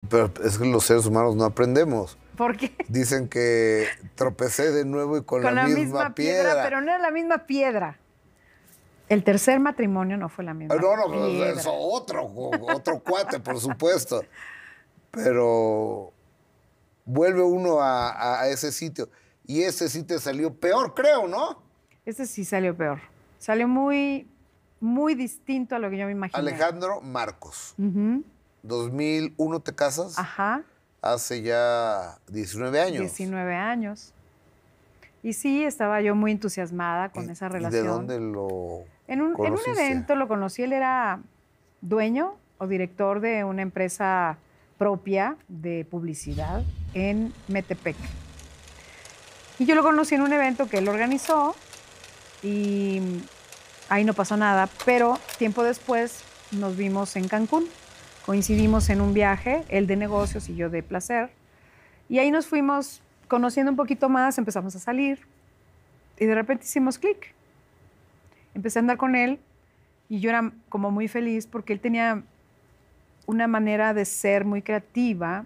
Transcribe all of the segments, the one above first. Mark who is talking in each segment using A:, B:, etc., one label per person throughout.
A: Pero es que los seres humanos no aprendemos.
B: ¿Por qué?
A: Dicen que tropecé de nuevo y con la misma piedra.
B: Pero no era la misma piedra. El tercer matrimonio no fue la misma piedra.
A: Eso otro cuate, por supuesto. Pero vuelve uno a ese sitio. Y ese sitio salió peor, creo, ¿no?
B: Ese sí salió peor. Salió muy, muy distinto a lo que yo me imaginé.
A: Alejandro Marcos. 2001 te casas.
B: Ajá.
A: Hace ya 19 años.
B: 19 años. Y sí, estaba yo muy entusiasmada con esa relación.
A: ¿De dónde lo
B: en un evento lo conocí. Él era dueño o director de una empresa propia de publicidad en Metepec. Y yo lo conocí en un evento que él organizó y ahí no pasó nada, pero tiempo después nos vimos en Cancún. Coincidimos en un viaje, él de negocios y yo de placer. Y ahí nos fuimos conociendo un poquito más, empezamos a salir y de repente hicimos clic. Empecé a andar con él y yo era como muy feliz porque él tenía una manera de ser muy creativa.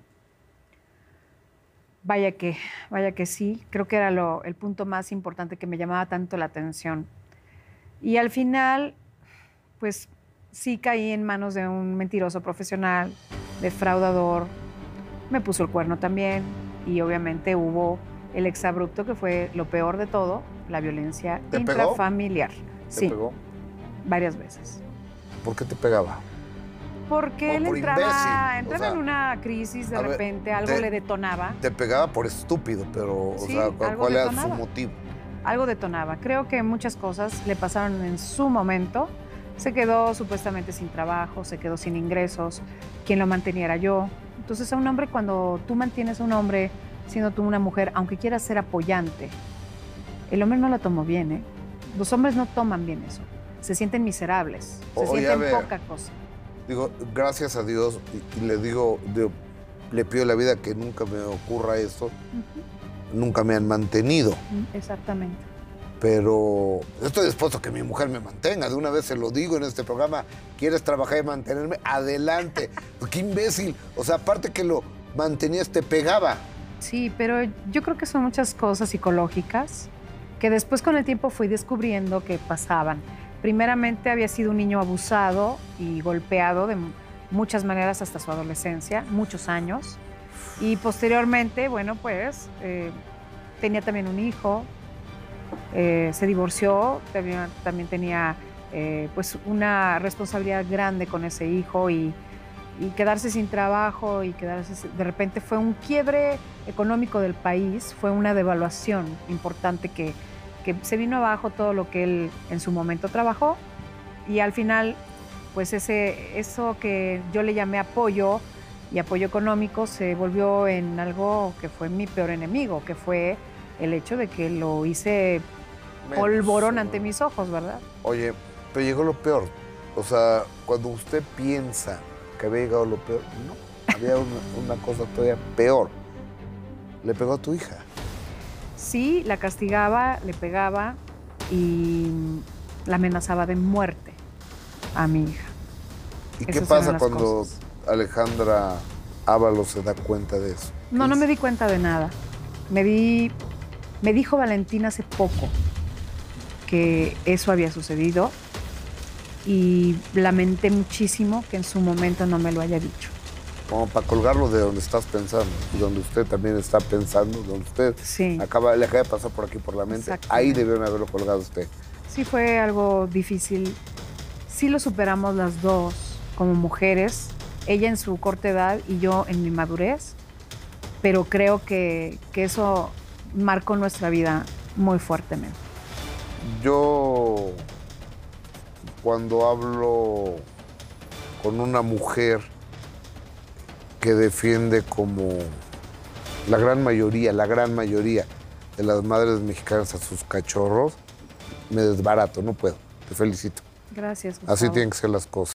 B: Vaya que sí, creo que era el punto más importante que me llamaba tanto la atención. Y al final, pues sí caí en manos de un mentiroso profesional, defraudador. Me puso el cuerno también y obviamente hubo el exabrupto, que fue lo peor de todo, la violencia intrafamiliar.
A: ¿Te pegó?
B: Varias veces.
A: ¿Por qué te pegaba?
B: Porque él entraba en una crisis, de repente algo le detonaba.
A: Te pegaba por estúpido, pero
B: sí,
A: ¿cuál era su motivo?
B: Algo detonaba. Creo que muchas cosas le pasaron en su momento. Se quedó supuestamente sin trabajo, se quedó sin ingresos. Quien lo mantenía era yo. Entonces, a un hombre, cuando tú mantienes a un hombre siendo tú una mujer, aunque quieras ser apoyante, el hombre no lo tomó bien, ¿eh? Los hombres no toman bien eso. Se sienten miserables, se sienten poca cosa.
A: Digo, gracias a Dios, y le pido a la vida que nunca me ocurra esto. Nunca me han mantenido.
B: Exactamente.
A: Pero estoy dispuesto a que mi mujer me mantenga. De una vez se lo digo en este programa. ¿Quieres trabajar y mantenerme? Adelante. ¡Qué imbécil! O sea, aparte que lo mantenías, te pegaba.
B: Sí, pero yo creo que son muchas cosas psicológicas que después con el tiempo fui descubriendo que pasaban. Primeramente había sido un niño abusado y golpeado de muchas maneras hasta su adolescencia, muchos años. Y posteriormente, bueno, pues tenía también un hijo, se divorció, también tenía pues una responsabilidad grande con ese hijo y quedarse sin trabajo y de repente fue un quiebre económico del país, fue una devaluación importante que se vino abajo todo lo que él en su momento trabajó y al final pues eso que yo le llamé apoyo y apoyo económico se volvió en algo que fue mi peor enemigo, que fue el hecho de que lo hice polvorón ante mis ojos, ¿verdad?
A: Oye, pero llegó lo peor. O sea, cuando usted piensa que había llegado lo peor, no, había una cosa todavía peor. Le pegó a tu hija.
B: Sí, la castigaba, le pegaba y la amenazaba de muerte a mi hija.
A: ¿Y qué pasa cuando Alejandra Ábalos se da cuenta de eso?
B: No me di cuenta de nada. Me dijo Valentina hace poco que eso había sucedido y lamenté muchísimo que en su momento no me lo haya dicho.
A: Como para colgarlo de donde estás pensando, donde usted también está pensando, donde usted le acaba de pasar por aquí por la mente, ahí debieron haberlo colgado usted.
B: Sí, fue algo difícil. Sí lo superamos las dos como mujeres, ella en su corta edad y yo en mi madurez, pero creo que eso marcó nuestra vida muy fuertemente.
A: Yo, cuando hablo con una mujer que defiende como la gran mayoría de las madres mexicanas a sus cachorros, me desbarato, no puedo. Te felicito.
B: Gracias, Gustavo.
A: Así tienen que ser las cosas.